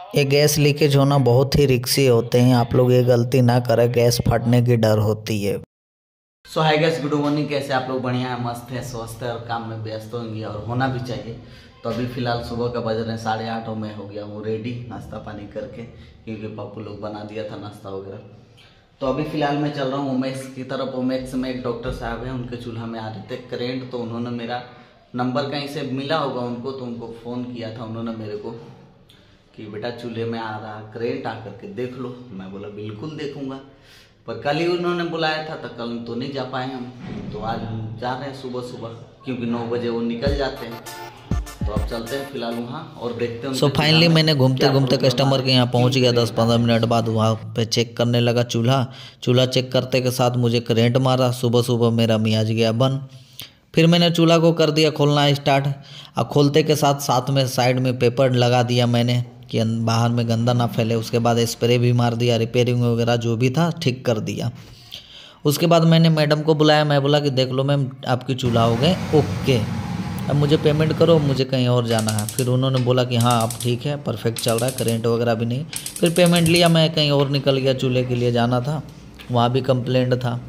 ये gas leakage होना बहुत ही रिस्की होते हैं। आप लोग ये गलती ना करें, गैस फटने की डर होती है। So hi guys, good morning. कैसे आप लोग? बढ़िया है, मस्त है, स्वस्थ है और काम में व्यस्त होंगे और होना भी चाहिए। तो अभी फ़िलहाल सुबह का बज रहे हैं 8:30 और मैं हो गया हूँ रेडी नाश्ता पानी करके, क्योंकि पप्पू लोग बना दिया था नाश्ता वगैरह। तो अभी फ़िलहाल मैं चल रहा हूँ उमेश की तरफ। उमेश में एक डॉक्टर साहब हैं, उनके चूल्हा में आ रहे थे करेंट, तो उन्होंने मेरा नंबर कहीं से मिला होगा उनको, तो उनको फ़ोन किया था उन्होंने मेरे को कि बेटा चूल्हे में आ रहा करेंट, आकर के देख लो। मैं बोला बिल्कुल देखूंगा, पर कल ही उन्होंने बुलाया था तो कल तो नहीं जा पाए हम। तो आज हम जा रहे हैं सुबह सुबह, क्योंकि 9 बजे वो निकल जाते हैं। तो अब चलते हैं फिलहाल वहाँ और देखते हैं। सो फाइनली मैंने घूमते घूमते कस्टमर के यहाँ पहुँच गया। 10-15 मिनट बाद वहाँ पे चेक करने लगा चूल्हा चेक करते के साथ मुझे करेंट मारा। सुबह सुबह मेरा मियाज गया बन। फिर मैंने चूल्हा को कर दिया खोलना स्टार्ट, और खोलते के साथ में साइड में पेपर लगा दिया मैंने कि बाहर में गंदा ना फैले। उसके बाद स्प्रे भी मार दिया, रिपेयरिंग वगैरह जो भी था ठीक कर दिया। उसके बाद मैंने मैडम को बुलाया, मैं बोला कि देख लो मैम आपकी चूल्हा हो गए ओके, अब मुझे पेमेंट करो, मुझे कहीं और जाना है। फिर उन्होंने बोला कि हाँ अब ठीक है, परफेक्ट चल रहा है, करेंट वगैरह भी नहीं। फिर पेमेंट लिया, मैं कहीं और निकल गया, चूल्हे के लिए जाना था, वहाँ भी कंप्लेंट था,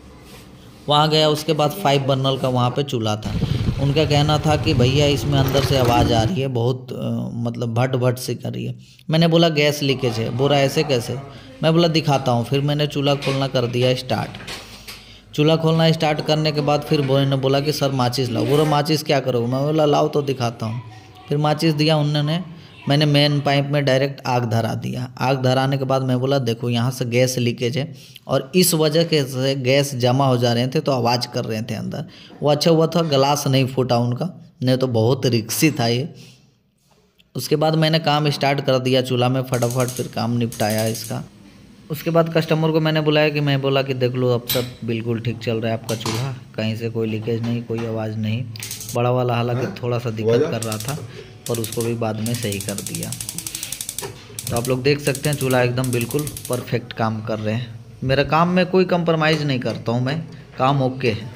वहाँ गया। उसके बाद 5 बर्नर का वहाँ पे चूल्हा था। उनका कहना था कि भैया इसमें अंदर से आवाज़ आ रही है बहुत, मतलब भट भट सी कर रही है। मैंने बोला गैस लीकेज है। बोला ऐसे कैसे? मैं बोला दिखाता हूँ। फिर मैंने चूल्हा खोलना कर दिया स्टार्ट। चूल्हा खोलना स्टार्ट करने के बाद फिर बोले ने बोला कि सर माचिस लाओ। बोला माचिस क्या करोगे? मैं बोला लाओ तो दिखाता हूँ। फिर माचिस दिया उन्होंने, मैंने मेन पाइप में डायरेक्ट आग धरा दिया। आग धराने के बाद मैं बोला देखो यहाँ से गैस लीकेज है और इस वजह के से गैस जमा हो जा रहे थे, तो आवाज़ कर रहे थे अंदर। वो अच्छा हुआ था ग्लास नहीं फूटा उनका, नहीं तो बहुत रिक्सी था ये। उसके बाद मैंने काम स्टार्ट कर दिया चूल्हा में फटाफट, फिर काम निपटाया इसका। उसके बाद कस्टमर को मैंने बुलाया कि मैं बोला कि देख लो अब सब बिल्कुल ठीक चल रहा है आपका चूल्हा, कहीं से कोई लीकेज नहीं, कोई आवाज़ नहीं। बड़ा वाला हालांकि थोड़ा सा दिक्कत कर रहा था, पर उसको भी बाद में सही कर दिया। तो आप लोग देख सकते हैं चूल्हा एकदम बिल्कुल परफेक्ट काम कर रहे हैं। मेरा काम में कोई कंप्रोमाइज़ नहीं करता हूँ मैं, काम ओके है।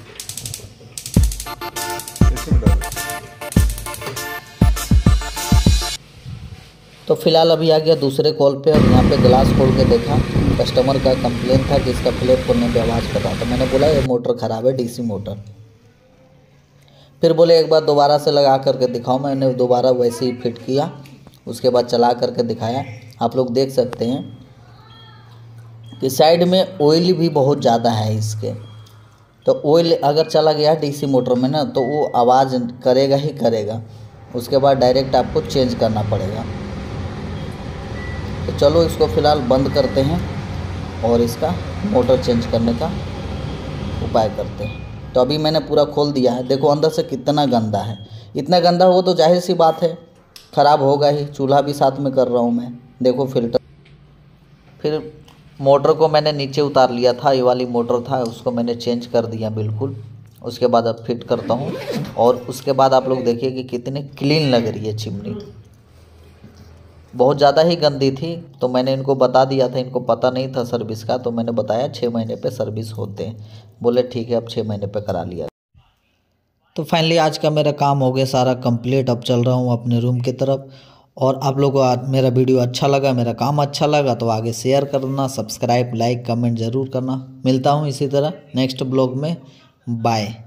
तो फिलहाल अभी आ गया दूसरे कॉल पे, और यहाँ पे ग्लास खोल के देखा, कस्टमर का कंप्लेंट था कि इसका फ्लैप खोलने पे आवाज़ कर रहा था। मैंने बोला ये मोटर ख़राब है, डीसी मोटर। फिर बोले एक बार दोबारा से लगा करके दिखाओ। मैंने दोबारा वैसे ही फिट किया, उसके बाद चला करके दिखाया। आप लोग देख सकते हैं कि साइड में ऑयल भी बहुत ज़्यादा है इसके। तो ऑयल अगर चला गया डीसी मोटर में ना, तो वो आवाज़ करेगा ही करेगा। उसके बाद डायरेक्ट आपको चेंज करना पड़ेगा। तो चलो इसको फ़िलहाल बंद करते हैं और इसका मोटर चेंज करने का उपाय करते हैं। तो अभी मैंने पूरा खोल दिया है, देखो अंदर से कितना गंदा है। इतना गंदा हो तो जाहिर सी बात है ख़राब होगा ही। चूल्हा भी साथ में कर रहा हूँ मैं, देखो फिल्टर। फिर मोटर को मैंने नीचे उतार लिया था, ये वाली मोटर था, उसको मैंने चेंज कर दिया बिल्कुल। उसके बाद अब फिट करता हूँ, और उसके बाद आप लोग देखिए कि कितनी क्लीन लग रही है चिमनी। बहुत ज़्यादा ही गंदी थी, तो मैंने इनको बता दिया था, इनको पता नहीं था सर्विस का, तो मैंने बताया 6 महीने पे सर्विस होते हैं। बोले ठीक है, अब 6 महीने पे करा लिया। तो फाइनली आज का मेरा काम हो गया सारा कंप्लीट। अब चल रहा हूँ अपने रूम की तरफ। और आप लोगों को मेरा वीडियो अच्छा लगा, मेरा काम अच्छा लगा, तो आगे शेयर करना, सब्सक्राइब, लाइक, कमेंट ज़रूर करना। मिलता हूँ इसी तरह नेक्स्ट ब्लॉग में। बाय।